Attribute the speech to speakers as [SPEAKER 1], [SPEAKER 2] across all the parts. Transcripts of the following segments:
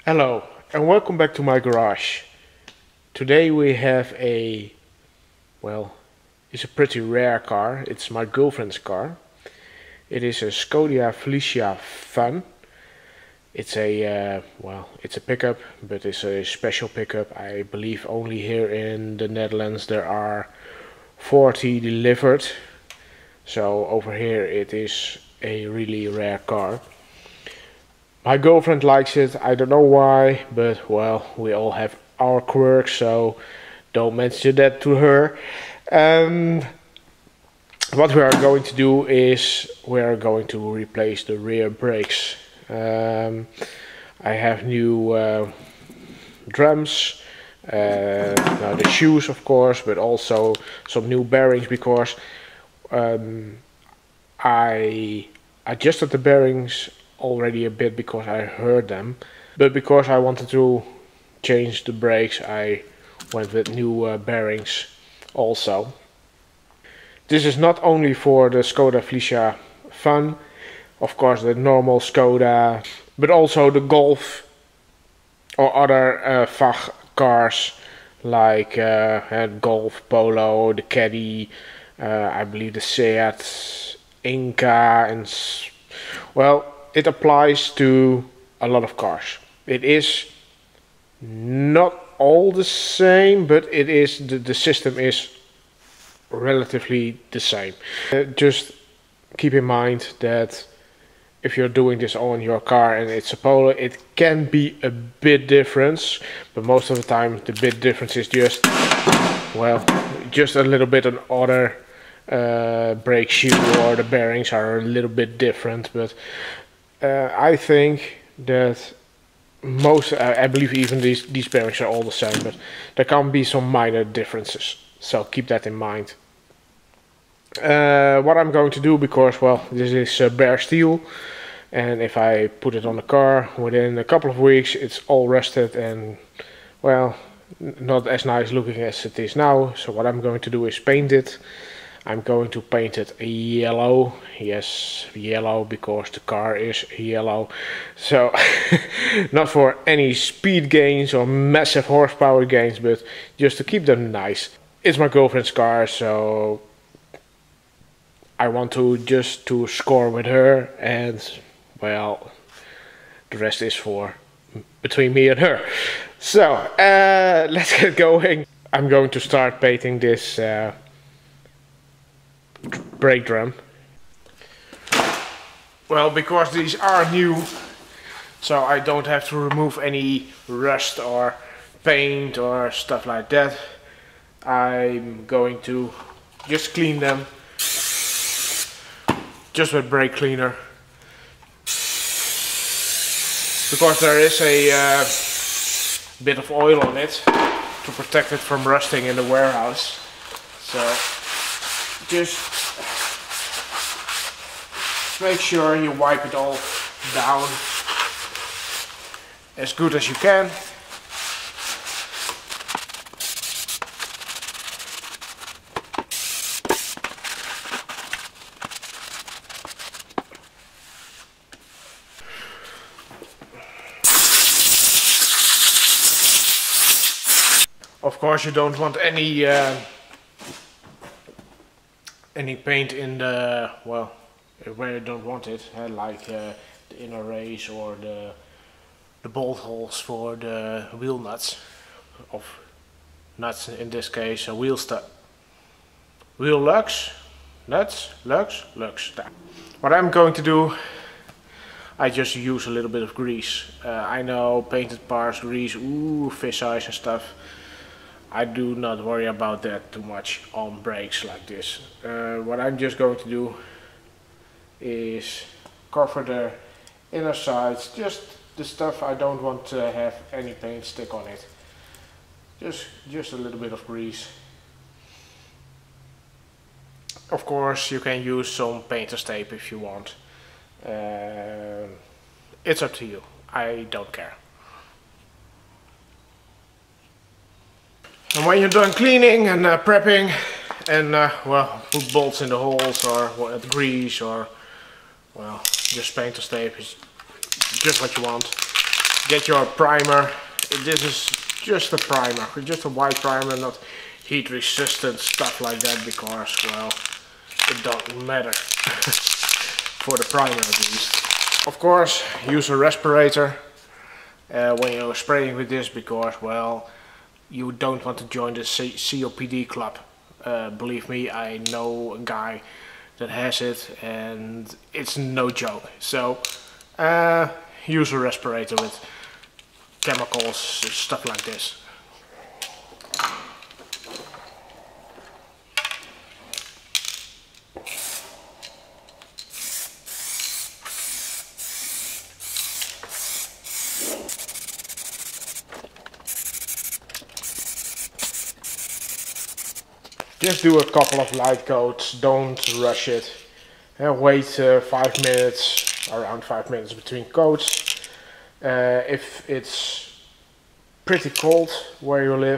[SPEAKER 1] Hello and welcome back to my garage. Today we have it's a pretty rare car. It's my girlfriend's car. It is a Skoda Felicia Fun. It's it's a pickup, but it's a special pickup. I believe only here in the Netherlands there are 40 delivered. So over here it is a really rare car. My girlfriend likes it, I don't know why, but well, we all have our quirks, so don't mention that to her. What we are going to do is we are going to replace the rear brakes. I have new drums, now the shoes of course, but also some new bearings because I adjusted the bearings already a bit because I heard them, but because I wanted to change the brakes I went with new bearings also. This is not only for the Skoda Felicia Fun, of course the normal Skoda, but also the Golf or other Fach cars like Golf, Polo, the Caddy, I believe the Seat, Inca, and well, it applies to a lot of cars. It is not all the same, but it is the system is relatively the same. Just keep in mind that if you're doing this on your car and it's a Polo, it can be a bit different, but most of the time the bit difference is just a little bit an other brake shoe, or the bearings are a little bit different, but I think that I believe even these bearings are all the same, but there can be some minor differences, so keep that in mind. What I'm going to do, because well, this is bare steel, and if I put it on the car within a couple of weeks it's all rusted and well, not as nice looking as it is now. So what I'm going to do is paint it. I'm going to paint it yellow. Yes, yellow, because the car is yellow. So not for any speed gains or massive horsepower gains, but just to keep them nice. It's my girlfriend's car, so I want to just to score with her, and well, the rest is for between me and her. So let's get going. I'm going to start painting this brake drum. Well, because these are new, so I don't have to remove any rust or paint or stuff like that. I'm going to just clean them just with brake cleaner, because there is a bit of oil on it to protect it from rusting in the warehouse. So just make sure you wipe it all down as good as you can. Of course, you don't want any paint in the, well, where you don't want it, like the inner race or the bolt holes for the wheel nuts, in this case, wheel lugs. What I'm going to do, I just use a little bit of grease. I know painted parts, grease, ooh, fish eyes and stuff. I do not worry about that too much on brakes like this. What I'm just going to do is cover the inner sides, just the stuff I don't want to have any paint stick on it. Just a little bit of grease. Of course you can use some painter's tape if you want. It's up to you, I don't care. And when you're done cleaning and prepping and well, put bolts in the holes or grease, or well, just painter's tape is just what you want. get your primer. This is just a primer, just a white primer, not heat resistant stuff like that, because, well, it doesn't matter for the primer at least. Of course, use a respirator when you're spraying with this, because, well, you don't want to join the COPD club. Believe me, I know a guy that has it, and it's no joke. So use a respirator with chemicals, stuff like this. Just do a couple of light coats, don't rush it. Wait 5 minutes, around 5 minutes between coats. If it's pretty cold where you live,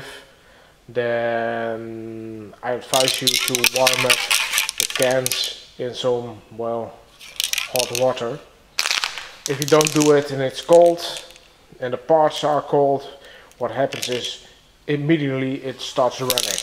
[SPEAKER 1] then I advise you to warm up the cans in some, well, hot water. If you don't do it and it's cold and the parts are cold, what happens is immediately it starts running.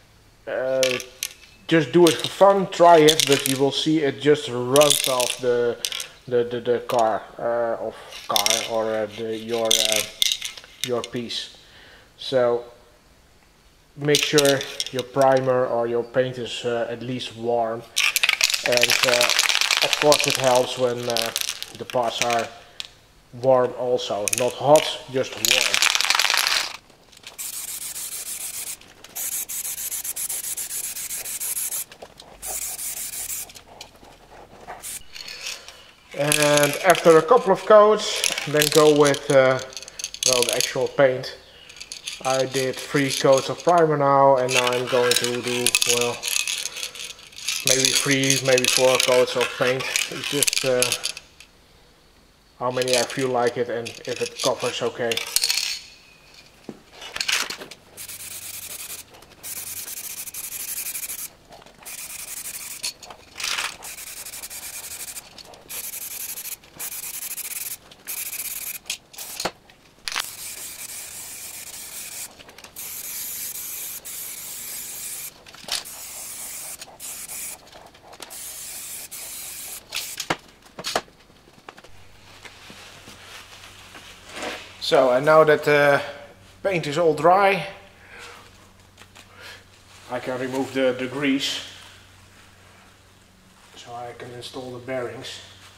[SPEAKER 1] Just do it for fun, try it, but you will see it just runs off the car or your piece. So make sure your primer or your paint is at least warm, and of course it helps when the parts are warm also, not hot, just warm. And after a couple of coats, then go with well, the actual paint. I did 3 coats of primer now, and now I'm going to do, well, maybe 3, maybe 4 coats of paint. It's just how many I feel like it, and if it covers okay. So, and now that the paint is all dry, I can remove the grease, so I can install the bearings.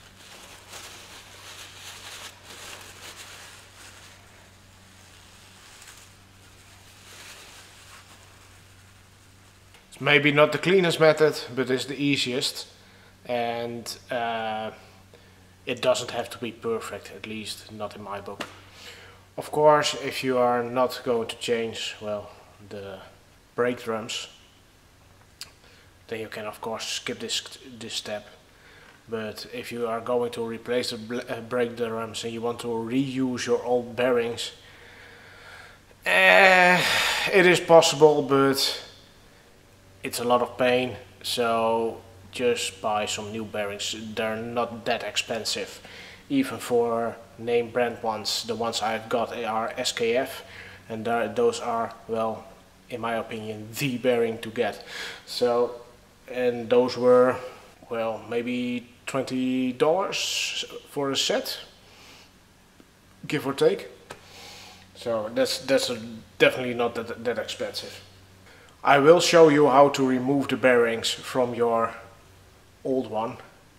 [SPEAKER 1] It's maybe not the cleanest method, but it's the easiest, and it doesn't have to be perfect, at least not in my book. Of course, if you are not going to change, well, the brake drums, then you can of course skip this step. But if you are going to replace the brake drums and you want to reuse your old bearings, it is possible, but it's a lot of pain. So just buy some new bearings. They're not that expensive. Even for name brand ones, the ones I've got are SKF, and those are, well, in my opinion, the bearing to get. So, and those were, well, maybe $20 for a set, give or take. So that's definitely not that expensive. I will show you how to remove the bearings from your old one.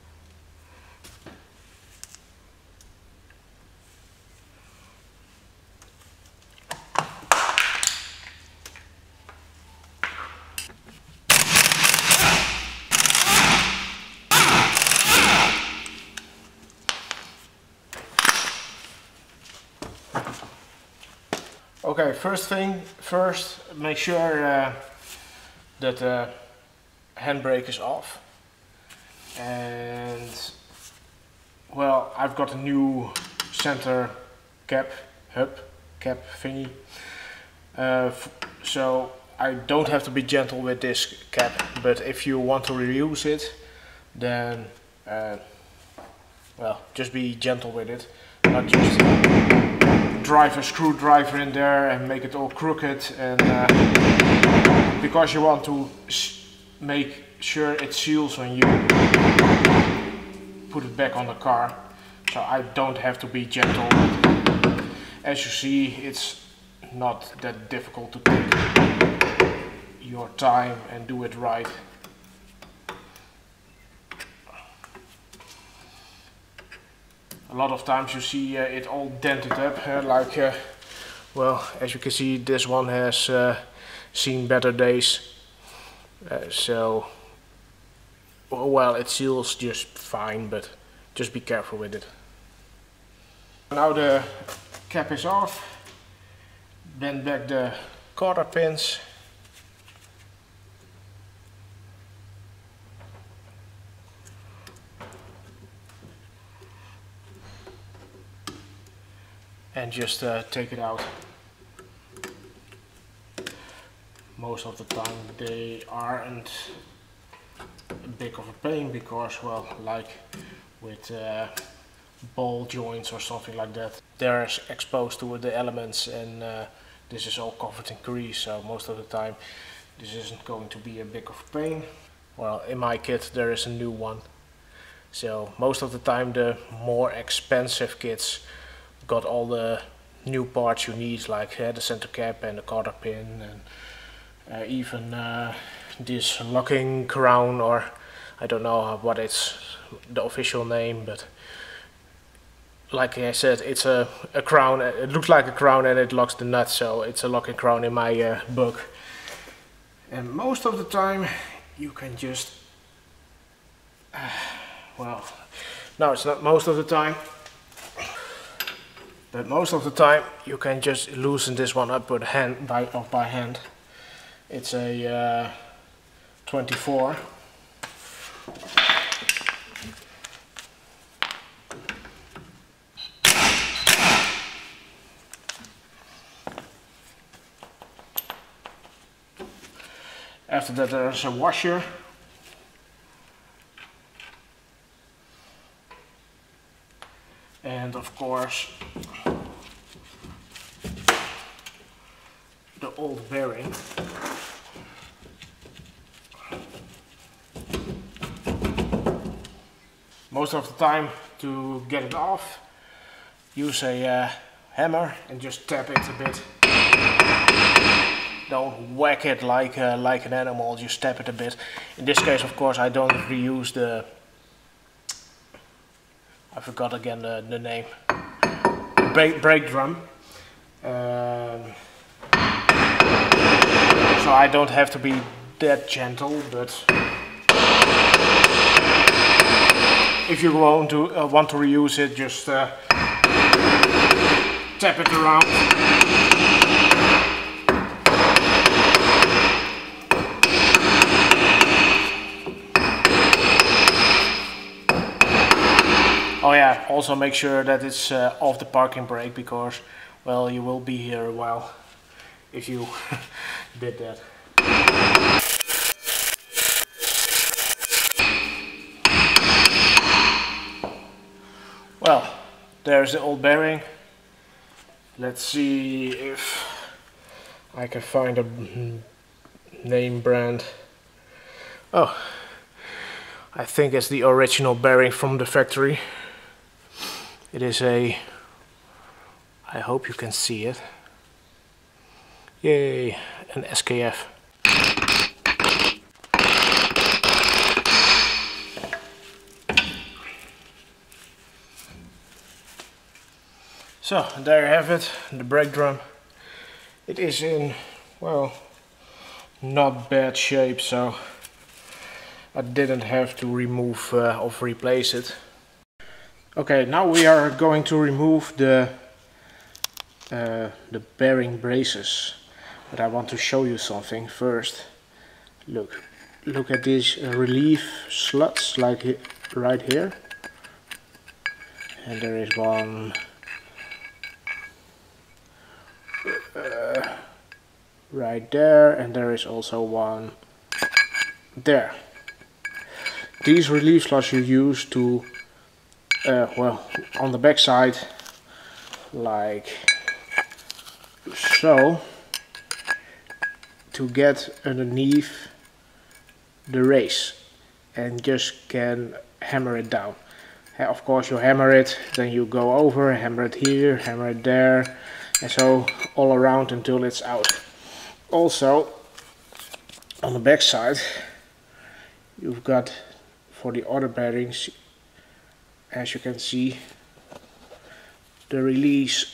[SPEAKER 1] Okay, first, make sure that the handbrake is off. And, well, I've got a new center cap thingy. So I don't have to be gentle with this cap, but if you want to reuse it, then, well, just be gentle with it. Not just drive a screwdriver in there and make it all crooked, and because you want to make sure it seals when you put it back on the car. So I don't have to be gentle. As you see, it's not that difficult to take your time and do it right. A lot of times you see it all dented up, well, as you can see, this one has seen better days. So, well, it seals just fine, but just be careful with it. Now the cap is off. Bend back the cotter pins. And just take it out. Most of the time they aren't big of a pain because, well, like with ball joints or something like that, they're exposed to the elements, and this is all covered in grease, so most of the time this isn't going to be a big of a pain. Well, in my kit there is a new one, so most of the time the more expensive kits got all the new parts you need, like the center cap and the cotter pin, and even this locking crown, or I don't know what it's the official name, but like I said, it's a crown. It looks like a crown and it locks the nut, so it's a locking crown in my book. And most of the time you can just well, no, it's not most of the time, but most of the time you can just loosen this one up with hand, by hand. It's a 24. After that there's a washer. And of course the old bearing. Most of the time, to get it off, use a hammer and just tap it a bit. Don't whack it like an animal, just tap it a bit. In this case, of course, I don't reuse the, I forgot again the name, brake drum. So I don't have to be that gentle, but if you want to reuse it, just tap it around. Oh yeah, also make sure that it's off the parking brake, because, well, you will be here a while if you did that. Well, there's the old bearing. Let's see if I can find a name brand. Oh, I think it's the original bearing from the factory. It is a, I hope you can see it. Yay, an SKF. So, there you have it, the brake drum. It is in, well, not bad shape, so I didn't have to remove or replace it. Okay, now we are going to remove the bearing braces, but I want to show you something first. Look at these relief slots, like right here, and there is one right there, and there is also one there. These relief slots you use to well, on the back side, like So, to get underneath the race and just can hammer it down. Of course you hammer it, then you go over, hammer it here, hammer it there, and so all around until it's out. Also, on the back side you've got, for the other bearings, as you can see, the release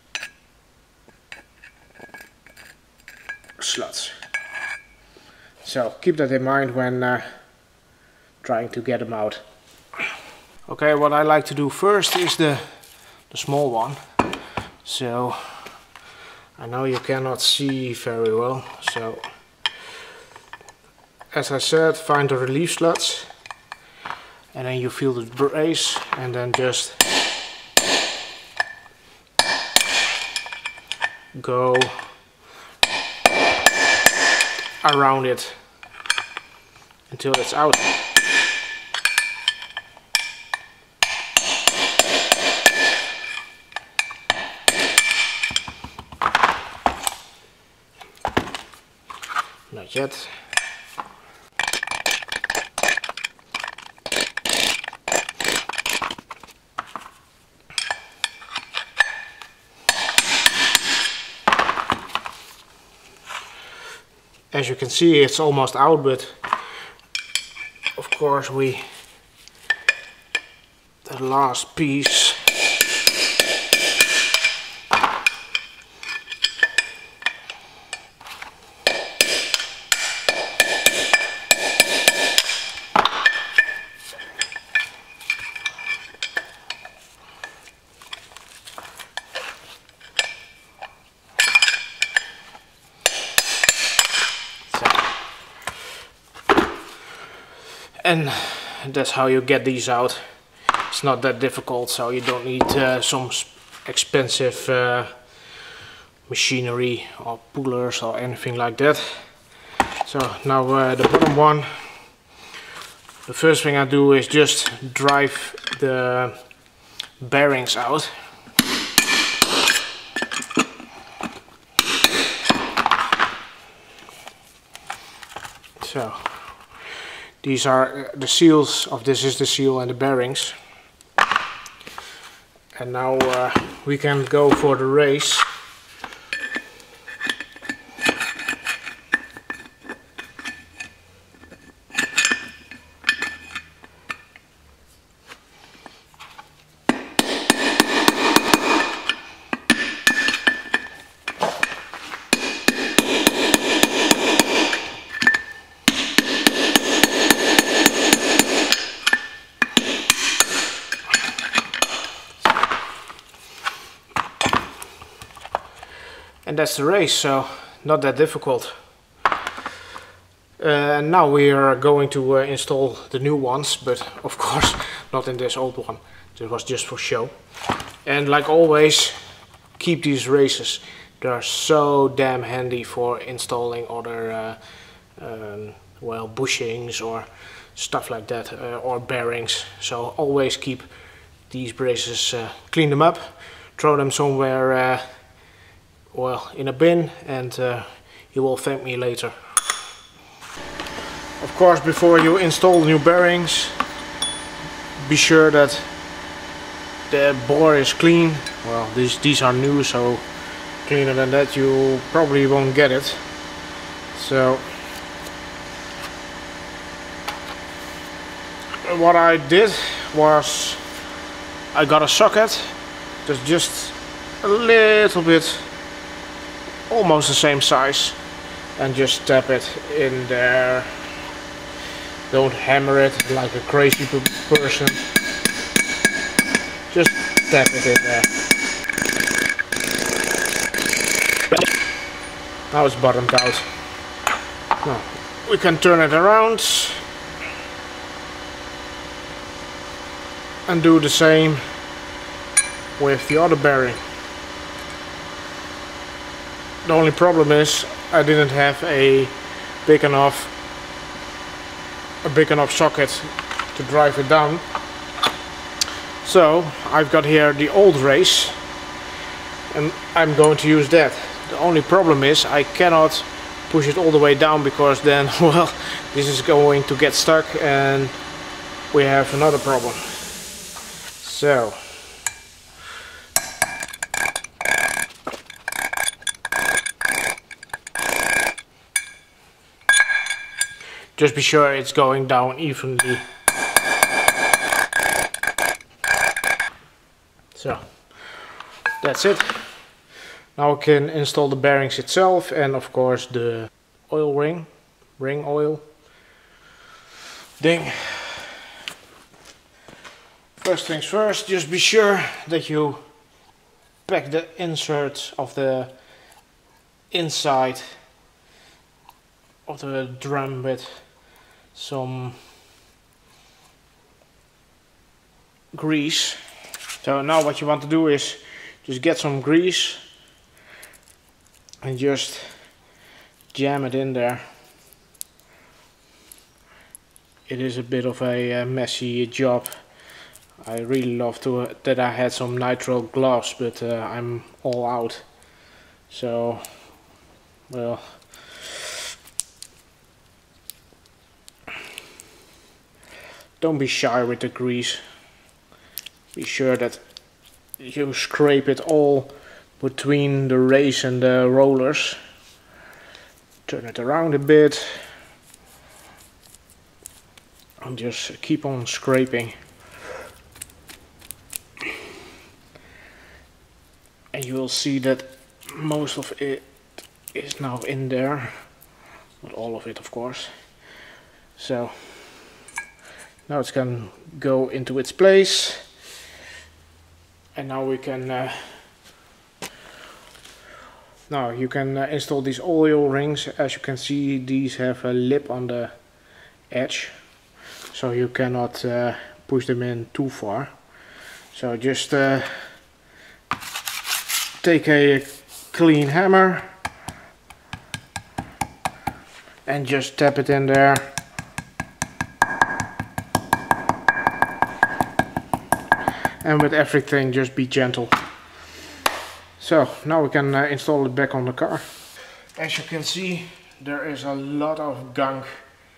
[SPEAKER 1] slots. So keep that in mind when trying to get them out. Okay, what I like to do first is the small one. So I know you cannot see very well, so as I said, find the relief slots and then you feel the brace and then just go around it until it's out. Not yet. As you can see, it's almost out, but of course the last piece and that's how you get these out. It's not that difficult, so you don't need some expensive machinery or pullers or anything like that. So now the bottom one, the first thing I do is just drive the bearings out. So these are the seals of this is the seal and the bearings. And now we can go for the race. And that's the race, so not that difficult. Now we are going to install the new ones, but of course not in this old one. This was just for show. And like always, keep these races. They are so damn handy for installing other well, bushings or stuff like that, or bearings. So always keep these braces, clean them up, throw them somewhere well, in a bin, and you will thank me later. Of course, before you install new bearings, be sure that the bore is clean. Well, these are new, so cleaner than that you probably won't get it. So what I did was I got a socket that's just a little bit, almost the same size, and just tap it in there. Don't hammer it like a crazy person, just tap it in there. Now it's bottomed out. Now we can turn it around and do the same with the other bearing. The only problem is I didn't have a big enough socket to drive it down. So I've got here the old race, and I'm going to use that The only problem is I cannot push it all the way down, because then, well, this is going to get stuck and we have another problem. So just be sure it's going down evenly. So that's it. Now we can install the bearings itself and of course the oil ring oil thing. First things first, just be sure that you pack the insert of the inside of the drum with some grease. So now what you want to do is just get some grease and just jam it in there. It is a bit of a messy job. I really love that I had some nitrile gloves, but I'm all out. So, well, don't be shy with the grease. Be sure that you scrape it all between the race and the rollers. Turn it around a bit and just keep on scraping. And you will see that most of it is now in there. Not all of it, of course. So now it's can go into its place. And now we can now you can install these oil rings. As you can see, these have a lip on the edge, so you cannot push them in too far. So just take a clean hammer and just tap it in there. And with everything, just be gentle. So now we can install it back on the car. As you can see, there is a lot of gunk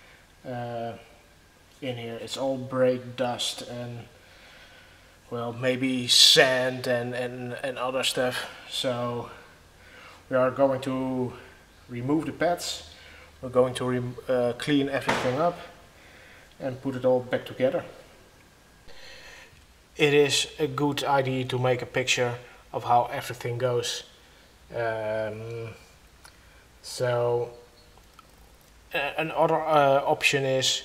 [SPEAKER 1] in here. It's all brake dust and, well, maybe sand and other stuff. So we are going to remove the pads. We're going to clean everything up and put it all back together. It is a good idea to make a picture of how everything goes. So another option is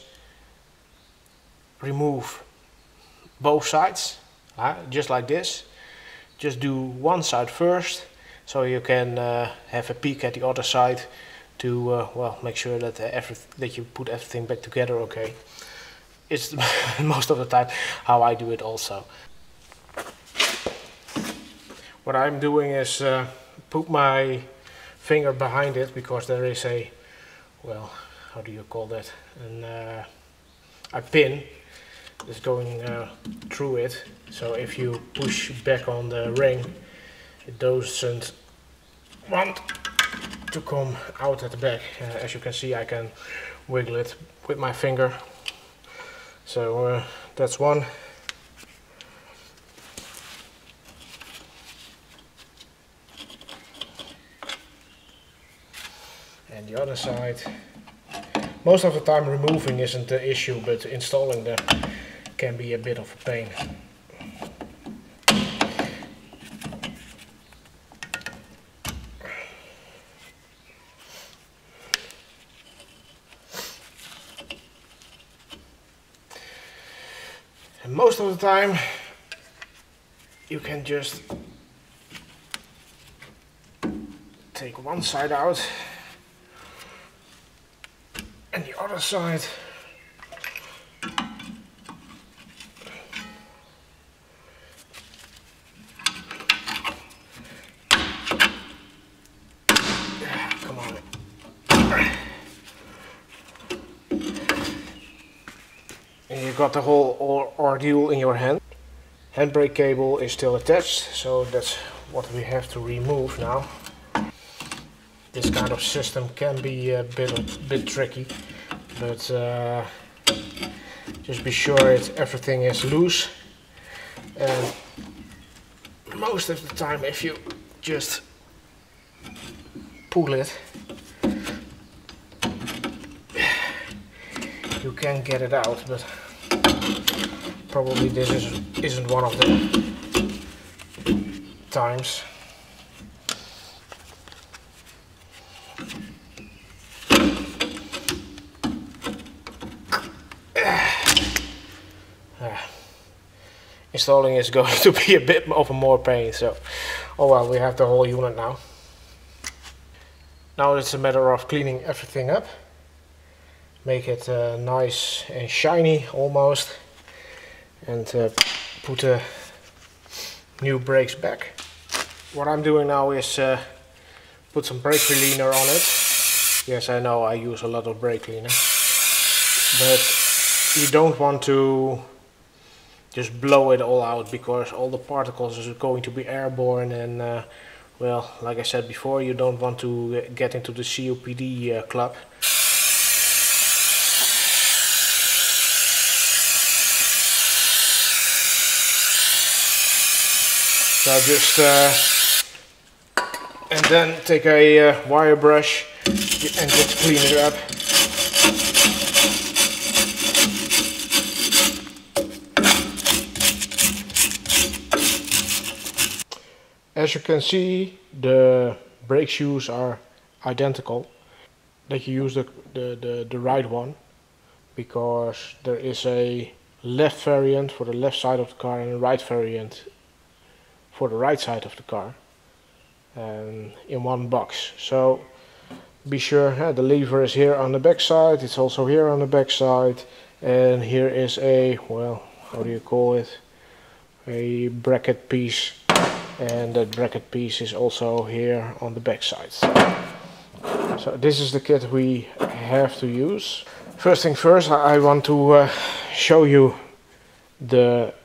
[SPEAKER 1] remove both sides, just like this. Just do one side first, so you can have a peek at the other side to well, make sure that that you put everything back together okay. It's most of the time how I do it also. What I'm doing is put my finger behind it, because there is a, well, how do you call that? A pin is going through it. So if you push back on the ring, it doesn't want to come out at the back. As you can see, I can wiggle it with my finger. So that's one. And the other side. Most of the time removing isn't the issue, but installing them can be a bit of a pain. And most of the time you can just take one side out and the other side come on. And you got the whole ordeal in your hand. Handbrake cable is still attached, so that's what we have to remove now. this kind of system can be a bit tricky, but just be sure everything is loose. And most of the time, if you just pull it, you can get it out, but probably this isn't one of the times. Installing is going to be a bit of a more pain, so oh well, we have the whole unit now. Now it's a matter of cleaning everything up, make it nice and shiny almost, and put the new brakes back. What I'm doing now is put some brake cleaner on it. Yes, I know I use a lot of brake cleaner, but you don't want to just blow it all out, because all the particles are going to be airborne, and well, like I said before, you don't want to get into the COPD club. So just and then take a wire brush and just clean it up. As you can see, the brake shoes are identical. That you use the right one, because there is a left variant for the left side of the car and a right variant for the right side of the car, in one box. So be sure the lever is here on the back side, it's also here on the back side, and here is a, well, how do you call it, a bracket piece, and that bracket piece is also here on the back side. So this is the kit we have to use. First thing first, I want to show you the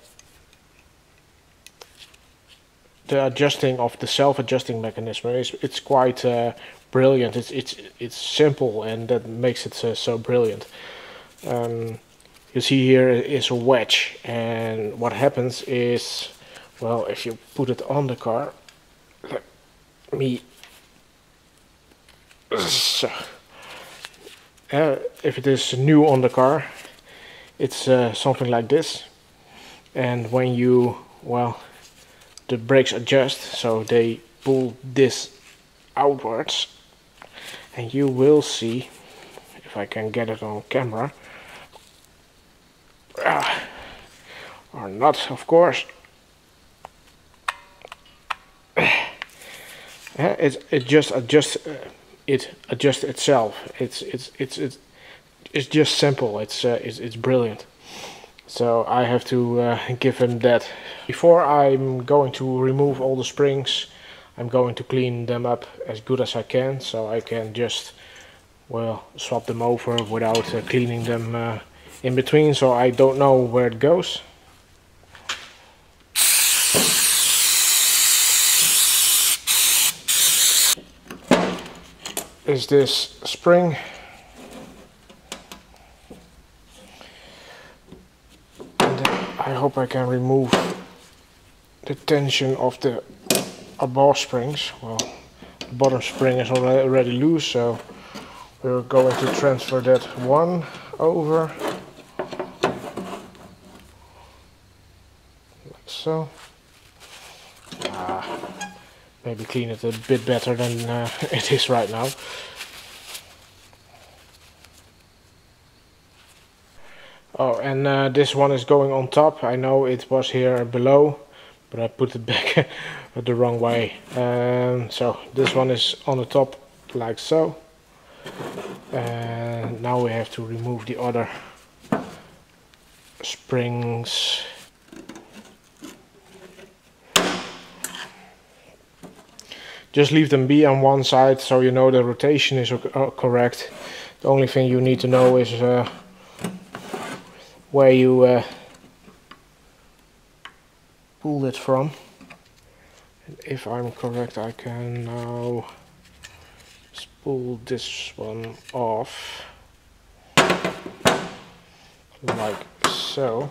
[SPEAKER 1] adjusting of the self-adjusting mechanism. It's quite brilliant. It's simple, and that makes it so brilliant. You see here is a wedge, and what happens is, well, if you put it on the car, let me, so, if it is new on the car, it's something like this, and when you, well, the brakes adjust, so they pull this outwards, and you will see, if I can get it on camera, or not, of course. It just adjusts. It adjusts itself. It's just simple. It's brilliant. So I have to give him that. Before I'm going to remove all the springs, I'm going to clean them up as good as I can, so I can just, well, swap them over without cleaning them in between, so I don't know where it goes. Is this spring. And I hope I can remove the tension of the above springs. Well, the bottom spring is already loose, so we're going to transfer that one over, like so. Maybe clean it a bit better than it is right now. Oh, and this one is going on top. I know it was here below, but I put it back the wrong way. So this one is on the top, like so. And now we have to remove the other springs. Just leave them be on one side, so you know the rotation is correct. The only thing you need to know is where you pull it from. And if I'm correct, I can now pull this one off like so.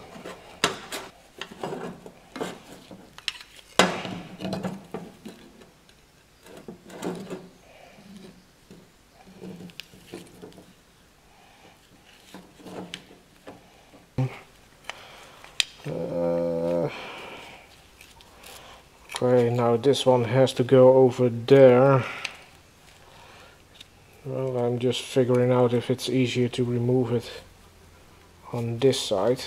[SPEAKER 1] Okay, now this one has to go over there. Well, I'm just figuring out if it's easier to remove it on this side.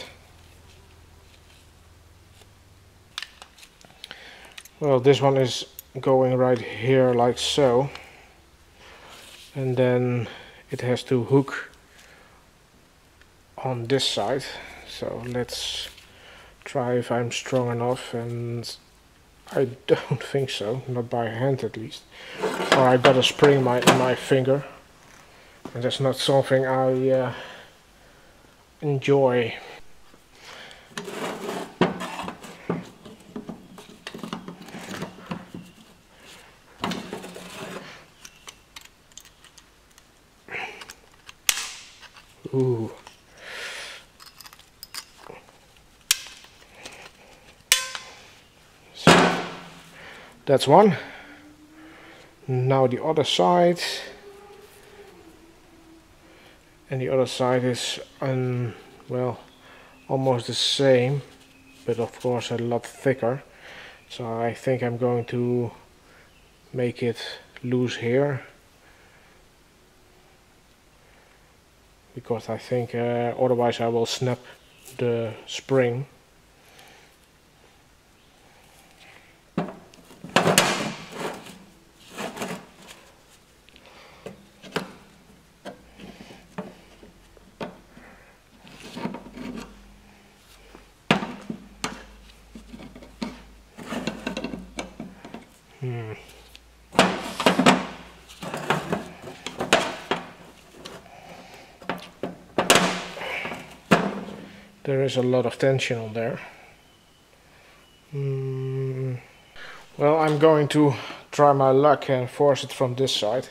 [SPEAKER 1] Well, this one is going right here like so. And then it has to hook on this side. So let's try if I'm strong enough, and I don't think so, not by hand at least. Or I got a spring in my finger, and that's not something I enjoy. Ooh. So, that's one. Now the other side. And the other side is, well, almost the same, but of course a lot thicker. So I think I'm going to make it loose here, because I think otherwise I will snap the spring. There is a lot of tension on there. Well, I'm going to try my luck and force it from this side.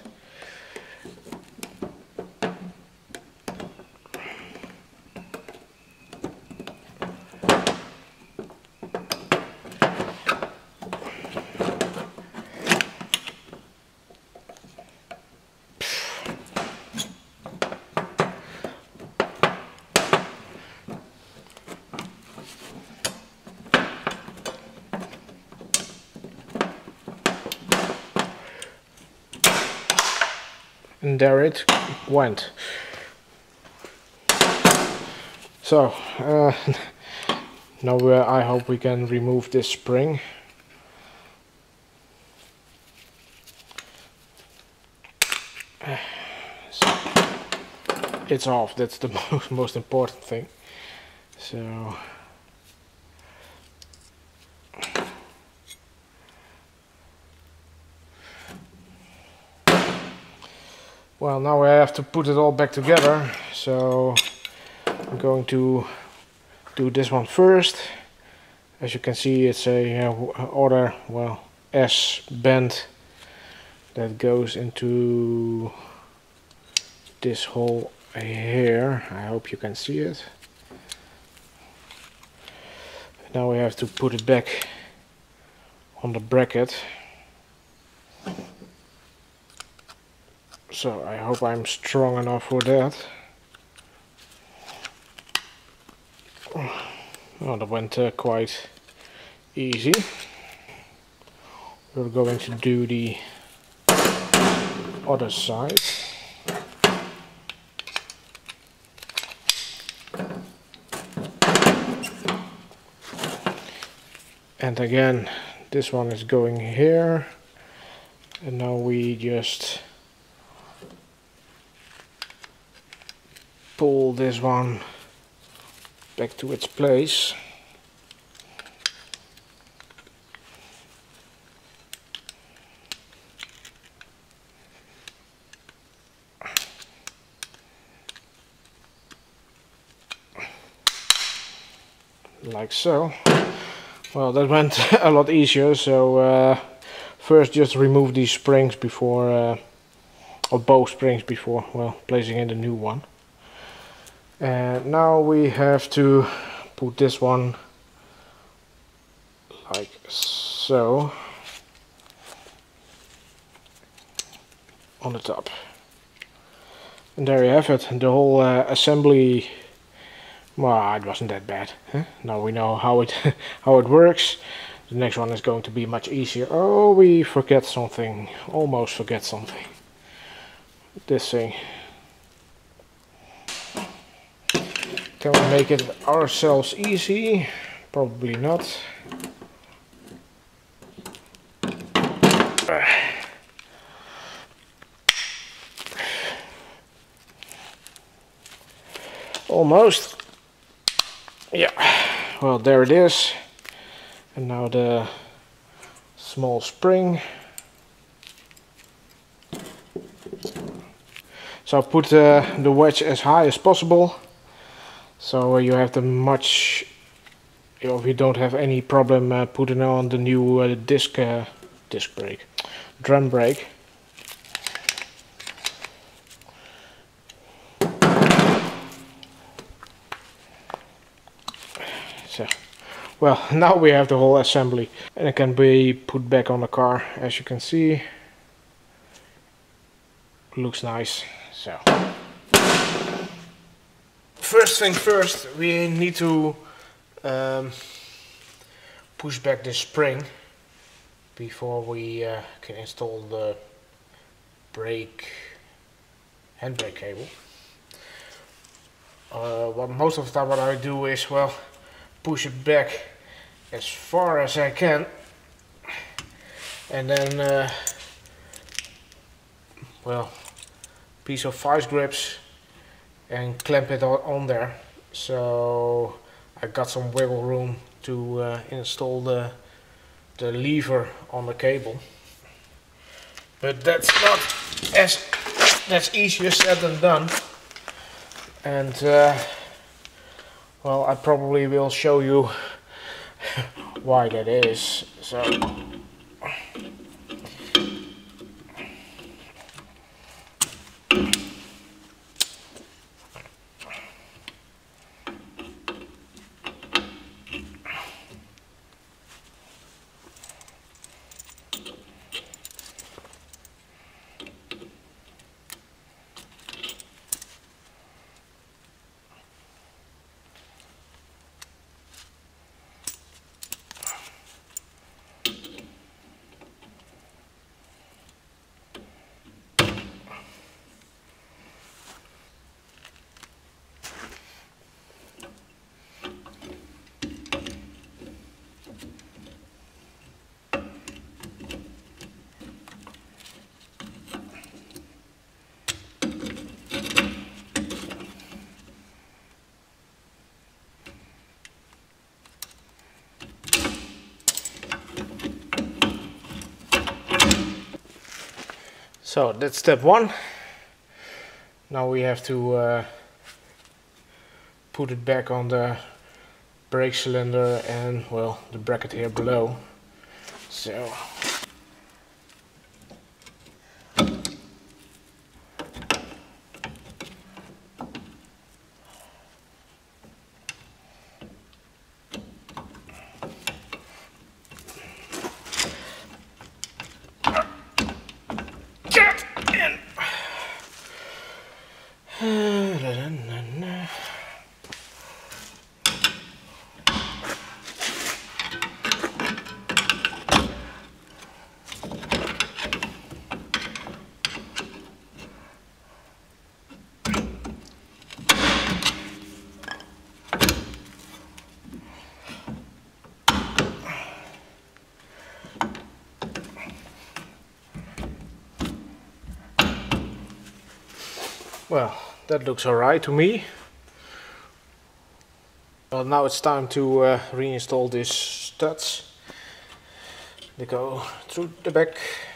[SPEAKER 1] And there it went. So now I hope we can remove this spring. So it's off. That's the most important thing. So well, now I have to put it all back together, so I'm going to do this one first. As you can see, it's a other, well, S bend that goes into this hole here. I hope you can see it. Now we have to put it back on the bracket. So I hope I'm strong enough for that. Oh, that went quite easy. We're going to do the other side. And again, this one is going here. And now we just pull this one back to its place. Like so. Well, that went a lot easier, so first just remove these springs before or both springs before, well, placing in the new one. And now we have to put this one like so on the top. And there you have it, the whole assembly. Well, it wasn't that bad. Huh? Now we know how it how it works. The next one is going to be much easier. Oh, we forget something. Almost forget something. This thing. Can we make it ourselves easy? Probably not. Almost. Yeah. Well, there it is. And now the small spring. So put the wedge as high as possible, so you have the much, if you don't have any problem putting on the new disc brake, drum brake. So, well, now we have the whole assembly, and it can be put back on the car. As you can see, looks nice. So, first thing first, we need to push back this spring before we can install the handbrake cable. Most of the time what I do is, well, push it back as far as I can, and then well, piece of vice grips and clamp it on there, so I got some wiggle room to install the lever on the cable. But that's easier said than done, and well, I probably will show you why that is. So So that's step one. Now we have to put it back on the brake cylinder and, well, the bracket here below. So well, that looks alright to me. Well, now it's time to reinstall these studs. They go through the back,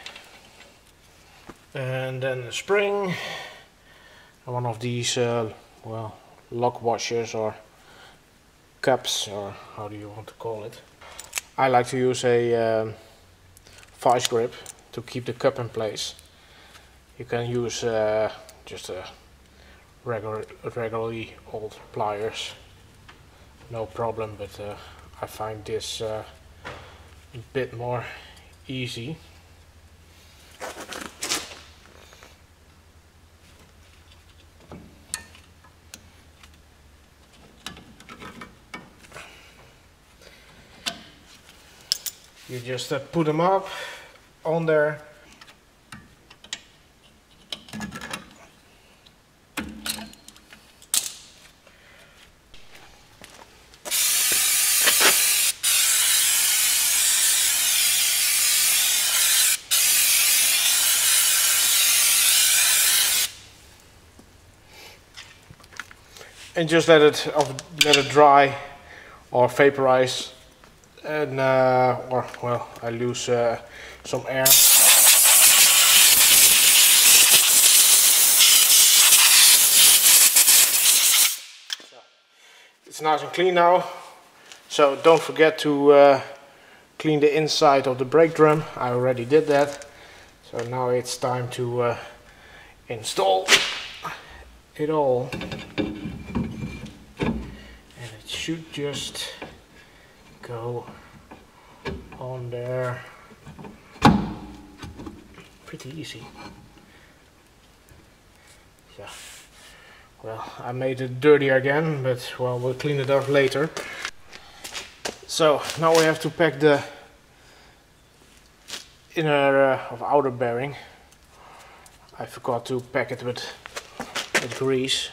[SPEAKER 1] and then the spring, and one of these well, lock washers or cups, or how do you want to call it. I like to use a vice grip to keep the cup in place. You can use just regularly old pliers, no problem, but I find this a bit more easy. You just put them up on there. And just let it dry or vaporize, and or well, I lose some air. So, it's nice and clean now. So don't forget to clean the inside of the brake drum. I already did that. So now it's time to install it all. Should just go on there pretty easy. Yeah, well, I made it dirty again, but well, we'll clean it up later. So now we have to pack the inner of outer bearing. I forgot to pack it with grease.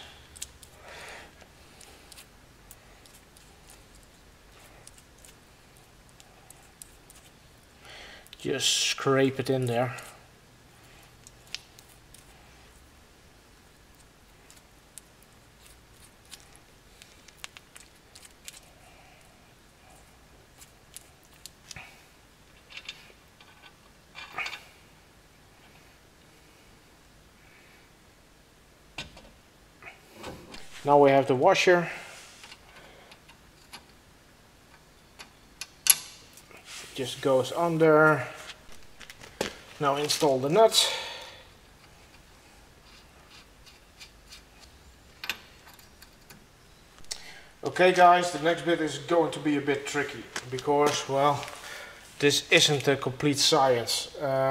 [SPEAKER 1] Just scrape it in there. Now we have the washer. Just goes under. Now install the nuts. Okay guys, the next bit is going to be a bit tricky because, well, this isn't a complete science.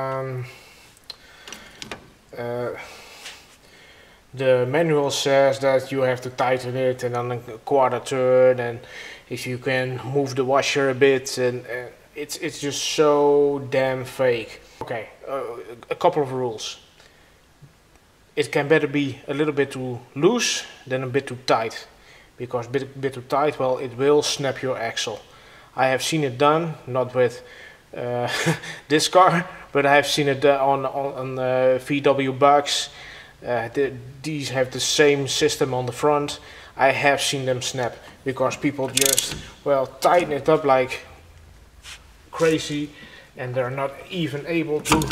[SPEAKER 1] The manual says that you have to tighten it and on a quarter turn, and if you can move the washer a bit, and it's just so damn fake. Okay, a couple of rules. It can better be a little bit too loose than a bit too tight, because a bit too tight, well, it will snap your axle. I have seen it done, not with this car, but I have seen it on VW Bugs. These have the same system on the front. I have seen them snap because people just, well, tighten it up like crazy, and they're not even able to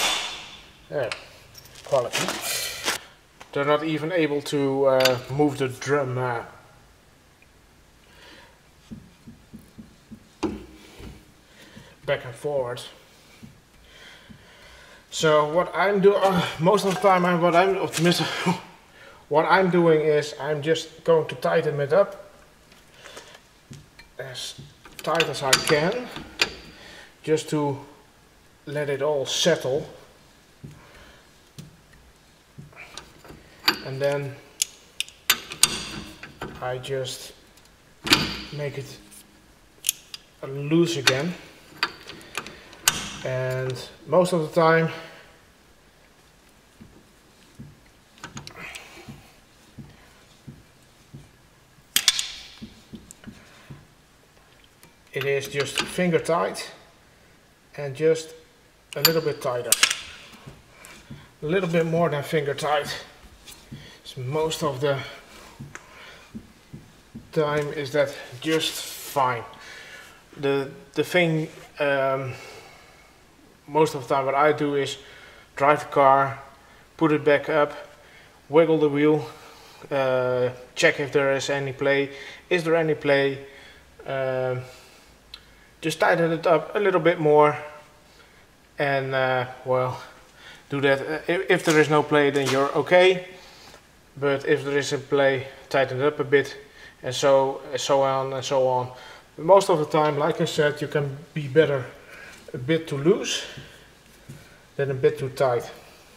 [SPEAKER 1] quality. They're not even able to move the drum back and forward. So what I'm doing most of the time, what I'm doing is I'm just going to tighten it up as tight as I can, just to let it all settle, and then I just make it loose again. And most of the time it is just finger tight and just a little bit tighter. A little bit more than finger tight. So most of the time is that just fine. The thing most of the time what I do is drive the car, put it back up, wiggle the wheel, check if there is any play. Is there any play? Just tighten it up a little bit more, and well, do that. If there is no play, then you're okay, but if there is a play, tighten it up a bit, and so on and so on. Most of the time, like I said, you can be better a bit too loose than a bit too tight.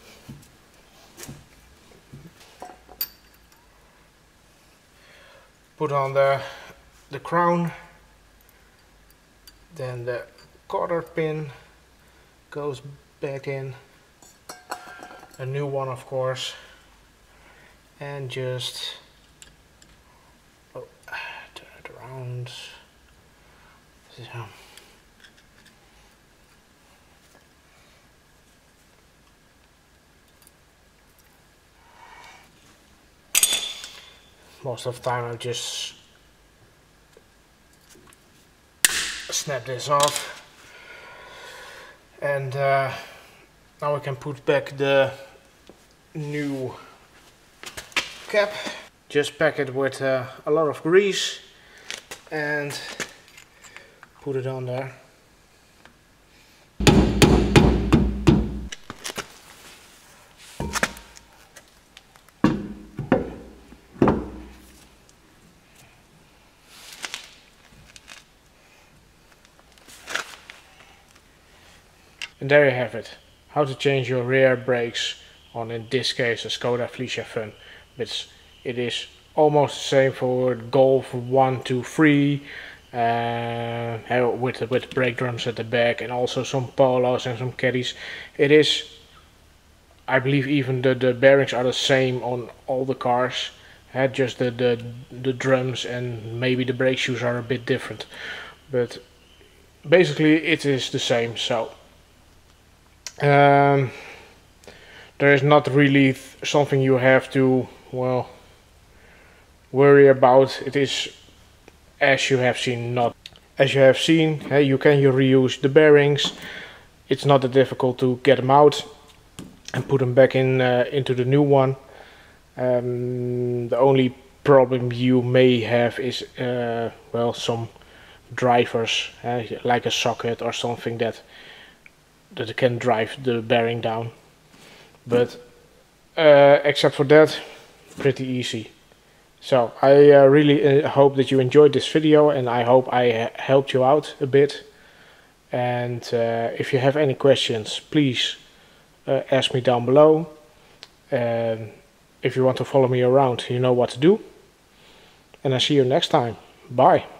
[SPEAKER 1] Put on the crown, then the quarter pin goes back in, a new one of course, and just turn it around. So. Most of the time I just snap this off, and now we can put back the new cap. Just pack it with a lot of grease and put it on there. And there you have it, how to change your rear brakes on, in this case, a Skoda Felicia Fun. But it is almost the same for Golf 1, 2, 3, with brake drums at the back, and also some Polos and some Caddies. It is, I believe even the bearings are the same on all the cars. Just the drums and maybe the brake shoes are a bit different. But basically it is the same, so there is not really something you have to, well, worry about. It is as you have seen, not as you have seen. You can reuse the bearings. It's not that difficult to get them out and put them back in into the new one. The only problem you may have is well, some drivers, like a socket or something that can drive the bearing down, but except for that, pretty easy. So I really hope that you enjoyed this video, and I hope I helped you out a bit. And if you have any questions, please ask me down below. If you want to follow me around, you know what to do. And I'll see you next time. Bye.